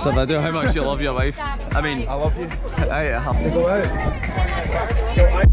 Savannah, how much do you love your wife? I mean, I love you. I have to Go out.